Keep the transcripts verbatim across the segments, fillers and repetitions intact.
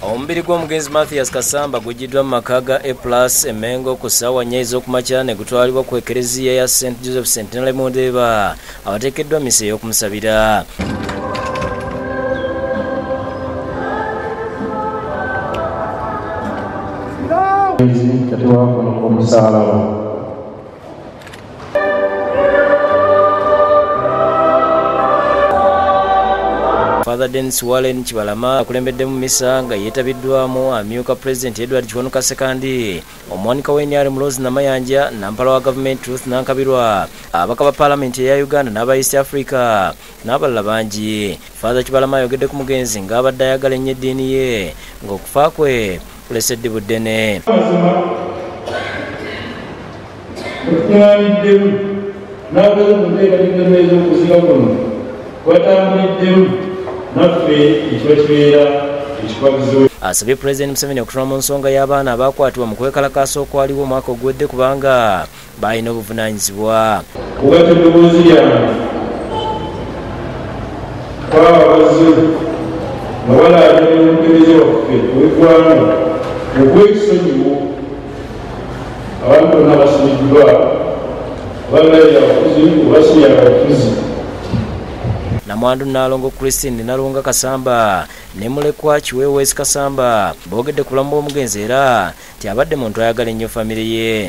Omubiri gw'omugenzi Mathias Kasamba gujjiddwa mu maka ga A plus Emengo ku ssaawa nnya ez'okumakya ne gutwalibwa ku ekereziya ya Saint Joseph Centenary mu Ndeeba awateekeddwa misa ey'okumusabira. Father Dennis Warren Kibalama akulembedde mu misa nga yeetabiddwamu amyuka President Edward Kiwanuka Sekandi, omwanika w'Enyaare Mulozi Namayanja, nampala wa Government Truth Nankabirwa, abaka ba Parliament eya Uganda n'aba East Africa n'abalala bangi. Father Kibalama ayogedde ku mugenzi ng'abadde ayagala ennyo eddiini ye ng'okufa kwe kulesedde buddene. Asabye President Museveni okutula mu nsonga y'abaana abaakwatibwa mu kwekalakaasa okwaliwo omwaka oguwedde kubanga balina obuvunaanyizibwa. Namwandu Nalongo Christine Nalunga Kasamba ne mulekwa Kiweweesi Kasamba boogedde ku bulamu bw'omugenzi era nti abadde muntu ayagala ennyo famire ye.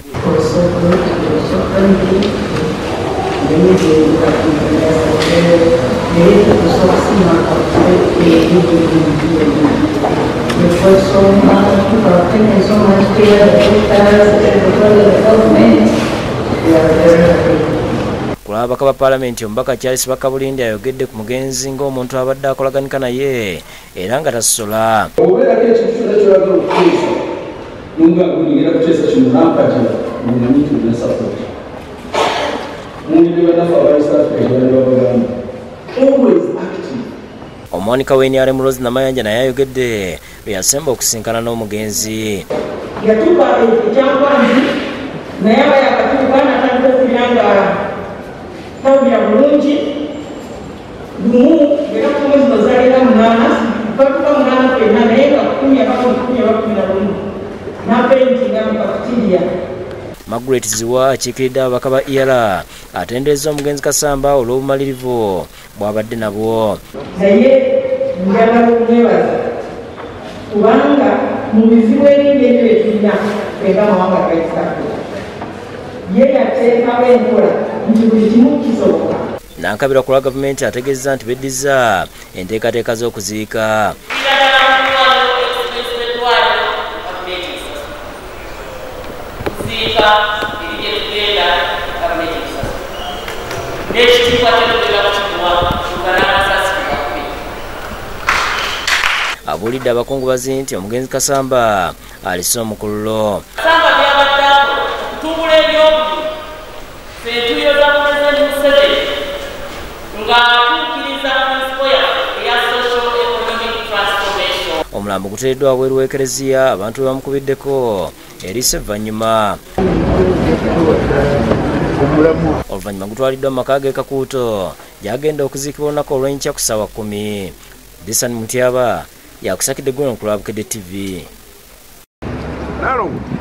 Kulabaka ba Parliament omubaka Charles Bakabulindi ayogedde ku mugenzi ng'omuntu abadde akolaganika naye era nga tasosola. Omwanika w'Enyaare Mulozi Namayanja naye ayogedde bwe yasemba okusinkana n'omugenzi. Yatuuka ekyakwanzi naye aba yakatuuka n'atandika okuyanga Tawbira bulungi lumu era ku mwezi bazaalira munaana batuka munaana kwena naye nga kumi abako kumi abakumi na lumu n'apentinga mu kafitiriya. Margaret Ziwa akiikiridde ababaka ba E R atendereza omugenzi Kasamba olw'obumalirivu bw'abadde nabwo. Naye njagala okumwebaza kubanga mu bizibu ebingi ebyo bye tulina fenga amawanga ga East Africa ye yateekawo enkola nti buli kimu kisoboka. Nankabirwa ku lwa gavumenti ategeezezza nti beddiza enteekateeka z'okuziika. Abuulidde abakungubazi nti omugenzi Kasamba alise omukululo. Omulambo guteereddwa wabweru w'ekereziya abantu be bamukubiddeko eriise evvannyuma. Oluvannyuma gutwaliddwa mu maka g'e Kakuuto gy'agenda okuziikibwa olunaku olw'enkya ku ssaawa kkumi. Disan Mutyaba yakusakidde Ggono ku lwa Bukedde T V.